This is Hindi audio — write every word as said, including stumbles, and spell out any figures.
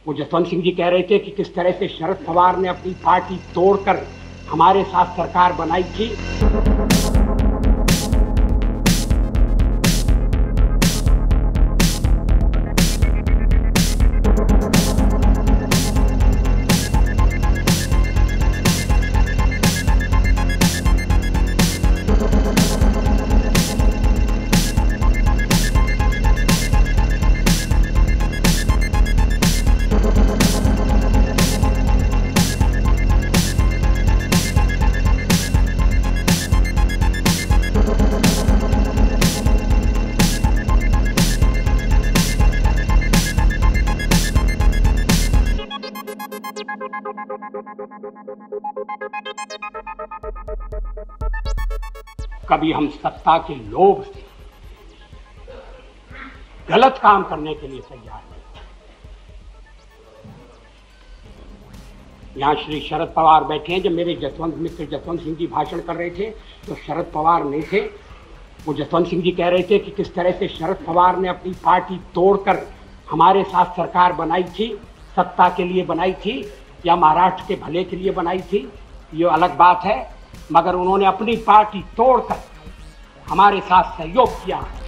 वो जसवंत सिंह जी कह रहे थे कि किस तरह से शरद पवार ने अपनी पार्टी तोड़कर हमारे साथ सरकार बनाई थी। कभी हम सत्ता के लोभ से गलत काम करने के लिए तैयार हैं। यहां श्री शरद पवार बैठे हैं। जब मेरे जसवंत मित्र जसवंत सिंह जी भाषण कर रहे थे तो शरद पवार नहीं थे। वो जसवंत सिंह जी कह रहे थे कि किस तरह से शरद पवार ने अपनी पार्टी तोड़कर हमारे साथ सरकार बनाई थी, सत्ता के लिए बनाई थी या महाराष्ट्र के भले के लिए बनाई थी, ये अलग बात है, मगर उन्होंने अपनी पार्टी तोड़कर हमारे साथ सहयोग किया।